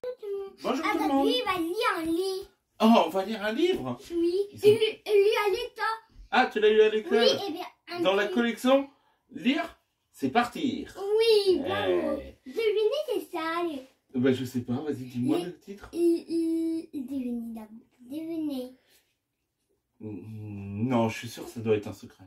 tout le monde. Bonjour tout le monde. Lui, il va lire un livre. Oh, on va lire un livre. Oui. Il lit à l'état. Ah, tu l'as lu à l'école? Oui, et bien. Dans la collection Lire, c'est partir. Oui, bravo. Eh. Devinez, c'est ça. Ben, je sais pas, vas-y, dis-moi le titre. Devinez d'abord. Devinez. Non, je suis sûr que ça doit être un secret.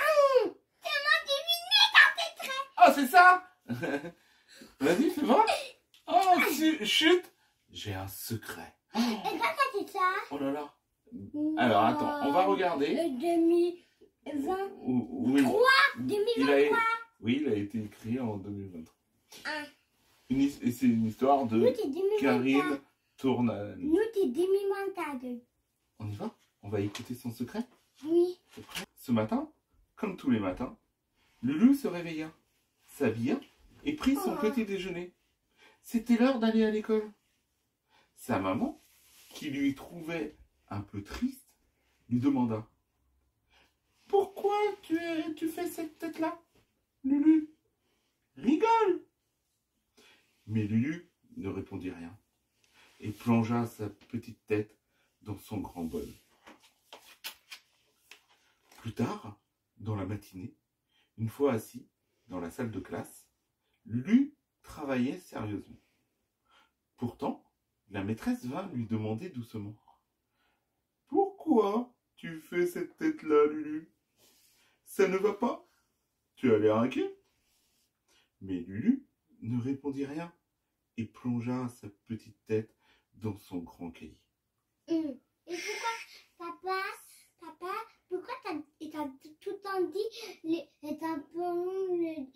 Ah, Oh, c'est ça. Vas-y, fais voir. Oh, chut. J'ai un secret. et pas ça, c'est ça. Oh là là. Alors, attends, on va regarder. Le 2020. Oui. 2023. Oui, il a été écrit en 2023. Ah. Et c'est une histoire de Nous, c'est 2024. Karine Tournal. Nous, c'est 2024. On y va? On va écouter son secret? Oui. Ce matin, comme tous les matins, Lulu se réveilla, s'habilla et prit son petit déjeuner. C'était l'heure d'aller à l'école. Sa maman, qui lui trouvait un peu triste, lui demanda: « Pourquoi tu fais cette tête-là, Lulu? Rigole !» Mais Lulu ne répondit rien et plongea sa petite tête dans son grand bol. Plus tard, dans la matinée, une fois assis dans la salle de classe, Lulu travaillait sérieusement. Pourtant, la maîtresse vint lui demander doucement: « Pourquoi tu fais cette tête-là, Lulu? Ça ne va pas? Tu as l'air inquiet. » Mais Lulu ne répondit rien et plongea sa petite tête dans son grand cahier. Et pourquoi, papa, pourquoi t'as tout le temps dit les tampons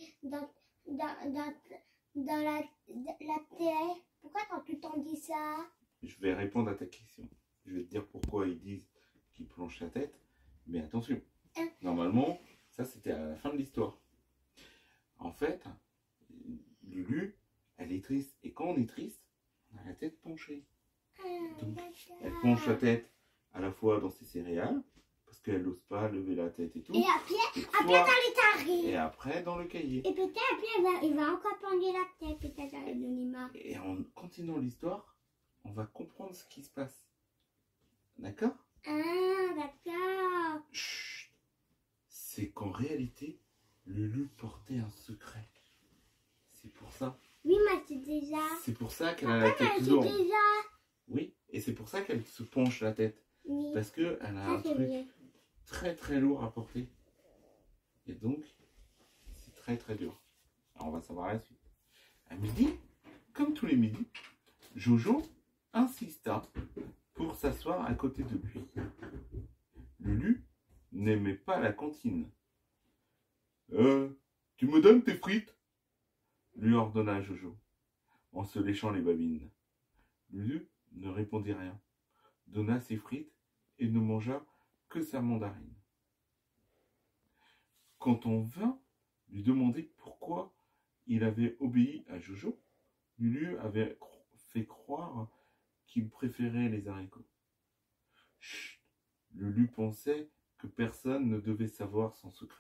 dans la télé? Pourquoi t'as tout le temps dit ça? Je vais répondre à ta question. Je vais te dire pourquoi ils disent qu'ils plongent la tête. Mais attention, normalement, ça c'était à la fin de l'histoire. En fait, Lulu, elle est triste. Et quand on est triste, on a la tête penchée. Donc, elle penche la tête à la fois dans ses céréales, parce qu'elle n'ose pas lever la tête et tout. Et après dans les tarifs. Et après dans le cahier. Et peut-être après, il va encore plonger la tête, peut-être avec l'anima. Et en continuant l'histoire, on va comprendre ce qui se passe. D'accord? Ah, d'accord. Chut. C'est qu'en réalité, Lulu portait un secret. C'est pour ça. Oui, mais c'est déjà. C'est pour ça qu'elle a la tête lourde. Oui, et c'est pour ça qu'elle se penche la tête. Oui. Parce qu'elle a un truc très très lourd à porter. Et donc, c'est très très dur. Alors on va savoir la suite. À midi, comme tous les midis, Jojo insista pour s'asseoir à côté de lui. Lulu n'aimait pas la cantine. Tu me donnes tes frites? Lui ordonna Jojo, en se léchant les babines. Lulu ne répondit rien, donna ses frites et ne mangea que sa mandarine. Quand on vint lui demander pourquoi il avait obéi à Jojo, Lulu avait fait croire qu'il préférait les haricots. Chut! Lulu pensait que personne ne devait savoir son secret.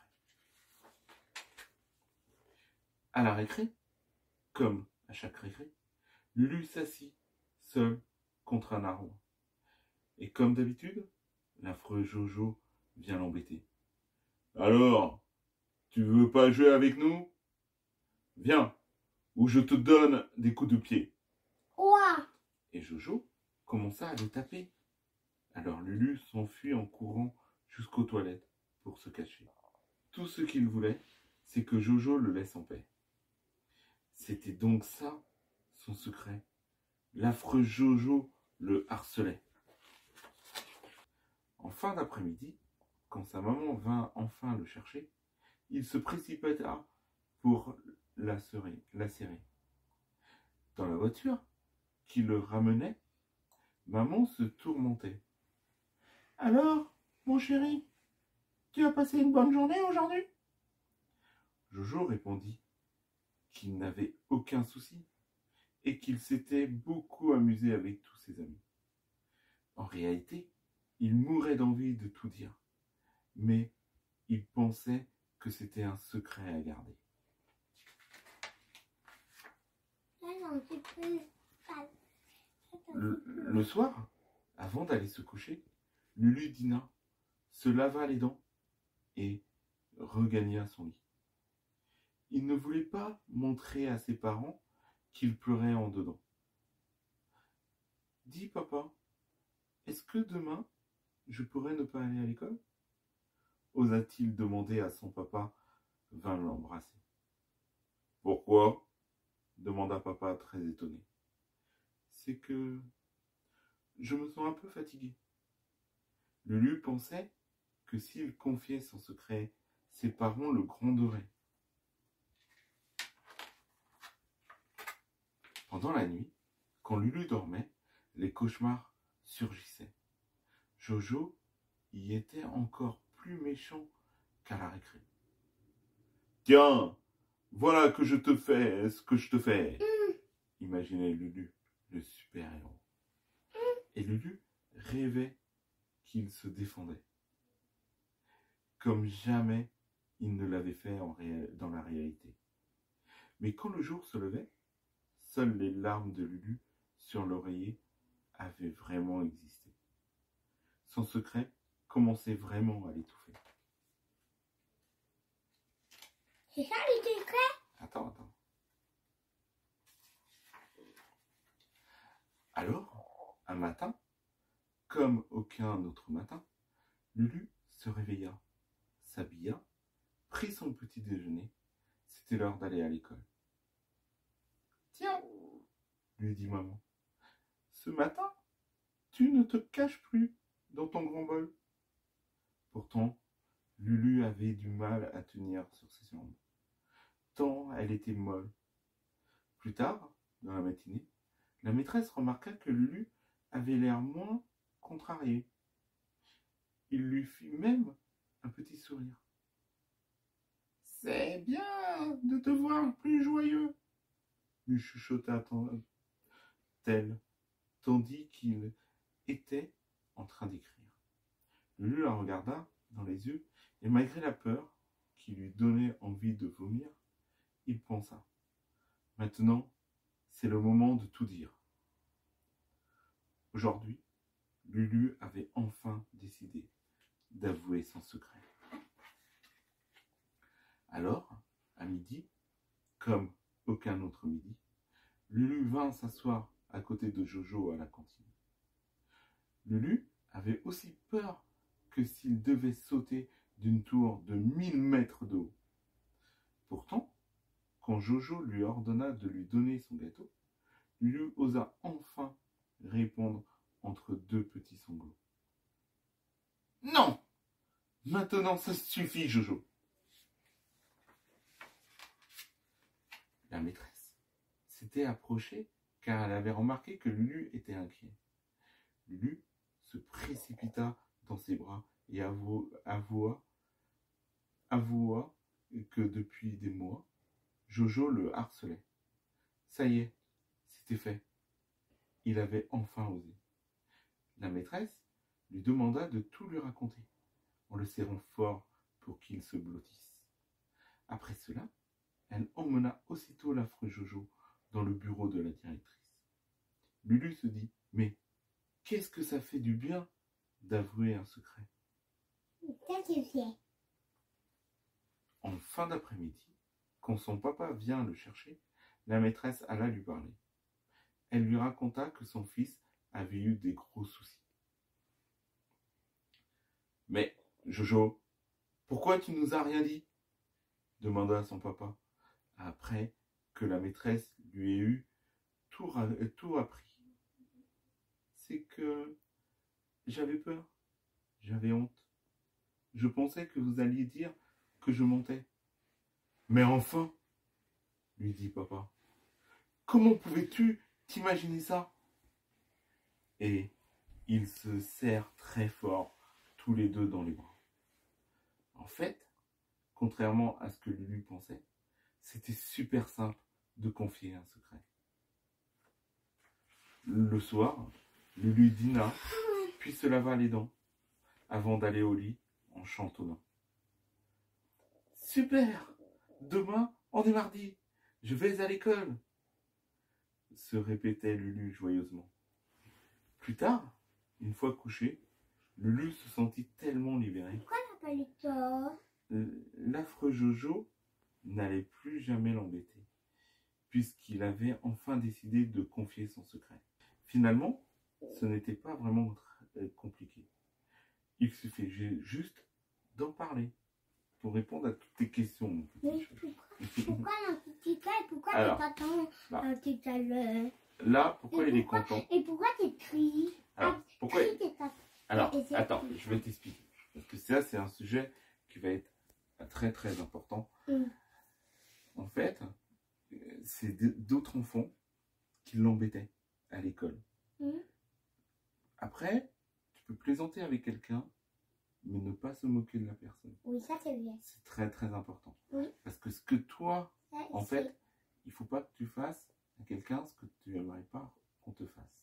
À la récré, comme à chaque récré, Lulu s'assit, seul, contre un arbre. Et comme d'habitude, l'affreux Jojo vient l'embêter. « Alors, tu veux pas jouer avec nous? Viens, ou je te donne des coups de pied. » Ouah. Et Jojo commença à le taper. Alors Lulu s'enfuit en courant jusqu'aux toilettes pour se cacher. Tout ce qu'il voulait, c'est que Jojo le laisse en paix. C'était donc ça, son secret. L'affreux Jojo le harcelait. En fin d'après-midi, quand sa maman vint enfin le chercher, il se précipita pour la serrer. Dans la voiture qui le ramenait, maman se tourmentait. « Alors, mon chéri, tu as passé une bonne journée aujourd'hui ?» Jojo répondit qu'il n'avait aucun souci et qu'il s'était beaucoup amusé avec tous ses amis. En réalité, il mourait d'envie de tout dire, mais il pensait que c'était un secret à garder. Le soir, avant d'aller se coucher, Lulu dîna, se lava les dents et regagna son lit. Il ne voulait pas montrer à ses parents qu'il pleurait en dedans. « Dis papa, est-ce que demain je pourrais ne pas aller à l'école ?» osa-t-il demander à son papa, vint l'embrasser. « Pourquoi ?» demanda papa très étonné. « C'est que je me sens un peu fatigué. » Lulu pensait que s'il confiait son secret, ses parents le gronderaient. Pendant la nuit, quand Lulu dormait, les cauchemars surgissaient. Jojo y était encore plus méchant qu'à la récré. « Tiens, voilà que je te fais ce que je te fais !» imaginait Lulu, le super-héros. Et Lulu rêvait qu'il se défendait, comme jamais il ne l'avait fait dans la réalité. Mais quand le jour se levait, seules les larmes de Lulu sur l'oreiller avaient vraiment existé. Son secret commençait vraiment à l'étouffer. C'est ça le secret? Attends. Alors, un matin, comme aucun autre matin, Lulu se réveilla, s'habilla, prit son petit déjeuner. C'était l'heure d'aller à l'école. « Tiens, » lui dit maman, « ce matin, tu ne te caches plus dans ton grand bol. » Pourtant, Lulu avait du mal à tenir sur ses jambes, tant elle était molle. Plus tard, dans la matinée, la maîtresse remarqua que Lulu avait l'air moins contrarié. Il lui fit même un petit sourire. « C'est bien de te voir plus joyeux !» lui chuchota-t-elle, tandis qu'il était en train d'écrire. Lulu la regarda dans les yeux, et malgré la peur qui lui donnait envie de vomir, il pensa. Maintenant, c'est le moment de tout dire. Aujourd'hui, Lulu avait enfin décidé d'avouer son secret. Alors, à midi, comme aucun autre midi, Lulu vint s'asseoir à côté de Jojo à la cantine. Lulu avait aussi peur que s'il devait sauter d'une tour de 1000 mètres de haut. Pourtant, quand Jojo lui ordonna de lui donner son gâteau, Lulu osa enfin répondre entre deux petits sanglots. « Non! Maintenant ça suffit, Jojo !» La maîtresse s'était approchée car elle avait remarqué que Lulu était inquiet. Lulu se précipita dans ses bras et avoua que depuis des mois, Jojo le harcelait. Ça y est, c'était fait. Il avait enfin osé. La maîtresse lui demanda de tout lui raconter, en le serrant fort pour qu'il se blottisse. Après cela, elle emmena aussitôt l'affreux Jojo dans le bureau de la directrice. Lulu se dit, mais qu'est-ce que ça fait du bien d'avouer un secret? En fin d'après-midi, quand son papa vient le chercher, la maîtresse alla lui parler. Elle lui raconta que son fils avait eu des gros soucis. « Mais, Jojo, pourquoi tu nous as rien dit ?» demanda son papa, après que la maîtresse lui ait eu tout appris. « C'est que j'avais peur, j'avais honte. Je pensais que vous alliez dire que je mentais. »« Mais enfin, » lui dit papa, « comment pouvais-tu t'imaginer ça ?» Et ils se serrent très fort, tous les deux dans les bras. En fait, contrairement à ce que Lulu pensait, c'était super simple de confier un secret. Le soir, Lulu dîna, puis se lava les dents, avant d'aller au lit en chantonnant. « Super! Demain, on est mardi, je vais à l'école !» se répétait Lulu joyeusement. Plus tard, une fois couché, Lulu se sentit tellement libérée. Pourquoi t'as pas lu tort? L'affreux Jojo n'allait plus jamais l'embêter, puisqu'il avait enfin décidé de confier son secret. Finalement, ce n'était pas vraiment compliqué. Il suffisait juste d'en parler pour répondre à toutes tes questions. Mon petit Mais Jojo. pourquoi l'antitica et pourquoi Alors, t'es pas tant tout à l'heure? Là, pourquoi il est content? Et pourquoi t'es triste? Alors, pourquoi Triste et pas- Alors, et c'est attends, tout. je vais t'expliquer. Parce que ça, c'est un sujet qui va être très très important. Mm. En fait, c'est d'autres enfants qui l'embêtaient à l'école. Mm. Après, tu peux plaisanter avec quelqu'un, mais ne pas se moquer de la personne. Oui, ça c'est bien. C'est très très important. Oui. Parce que ce que toi, Ça, en c'est- fait, il ne faut pas que tu fasses à quelqu'un ce que tu n'aimerais pas qu'on te fasse.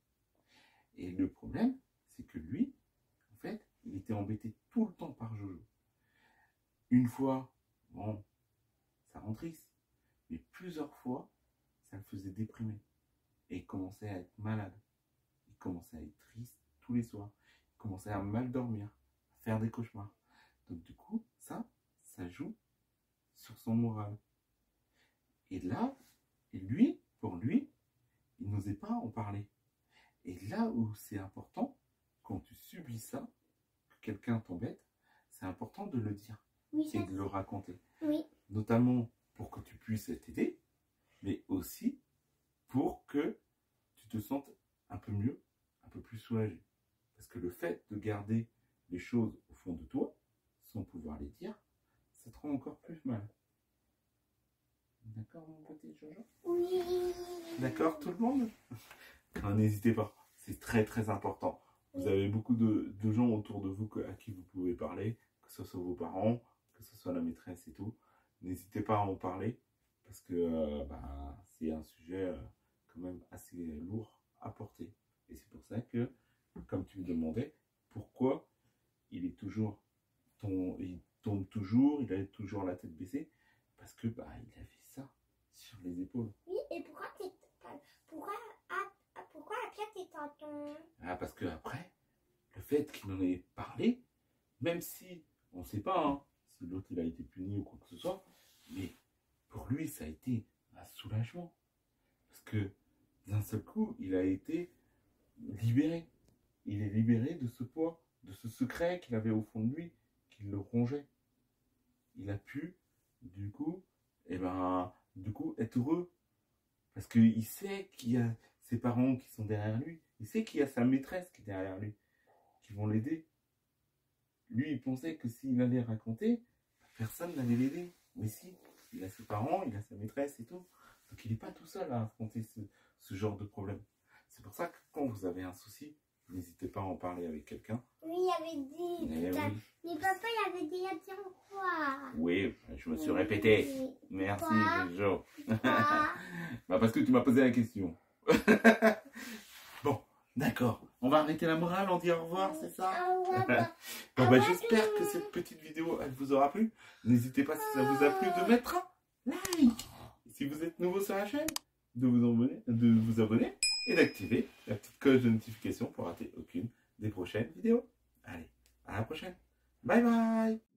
Et le problème, c'est que lui, en fait, il était embêté tout le temps par Jojo. Une fois, bon, ça rend triste, mais plusieurs fois, ça le faisait déprimer. Et il commençait à être malade. Il commençait à être triste tous les soirs. Il commençait à mal dormir, à faire des cauchemars. Donc du coup, ça joue sur son moral. Et là, pour lui, il n'osait pas en parler. Et là où c'est important, quand tu subis ça, que quelqu'un t'embête, c'est important de le dire Oui, ça et de le raconter. Oui. Notamment pour que tu puisses t'aider, mais aussi pour que tu te sentes un peu mieux, un peu plus soulagé. Parce que le fait de garder les choses au fond de toi, sans pouvoir les dire, ça te rend encore plus mal. D'accord, mon petit Jojo? Oui. D'accord, tout le monde? N'hésitez pas, c'est très très important. Vous avez beaucoup de gens autour de vous à qui vous pouvez parler, que ce soit vos parents, que ce soit la maîtresse et tout. N'hésitez pas à en parler, parce que c'est un sujet quand même assez lourd à porter. Et c'est pour ça que, comme tu me demandais, pourquoi il est toujours, il tombe toujours, il a toujours la tête baissée, parce que il avait ça sur les épaules. Oui, et pourquoi après t'es tonton? Ah, parce que après, le fait qu'il en ait parlé, même si on ne sait pas si l'autre il a été puni ou quoi que ce soit, mais pour lui ça a été un soulagement. Parce que d'un seul coup, il a été libéré. Il est libéré de ce poids, de ce secret qu'il avait au fond de lui, qui le rongeait. Il a pu, du coup, être heureux. Parce qu'il sait qu'il y a ses parents qui sont derrière lui. Il sait qu'il y a sa maîtresse qui est derrière lui, qui vont l'aider. Lui, il pensait que s'il allait raconter, personne n'allait l'aider. Mais si, il a ses parents, il a sa maîtresse et tout. Donc il n'est pas tout seul à affronter ce genre de problème. C'est pour ça que quand vous avez un souci, n'hésitez pas à en parler avec quelqu'un. Oui, il avait dit. Eh oui. Mais papa, il avait déjà dit quoi? Oui, je me suis répété. Oui. Merci, Quoi? Jojo. Quoi? Parce que tu m'as posé la question. Bon, d'accord. On va arrêter la morale, on dit au revoir, c'est ça? Au revoir. Bon, j'espère que cette petite vidéo, elle vous aura plu. N'hésitez pas, si ça vous a plu, de mettre un like. Si vous êtes nouveau sur la chaîne, de vous abonner et d'activer la petite cloche de notification pour rater aucune des prochaines vidéos. Allez, à la prochaine. Bye bye.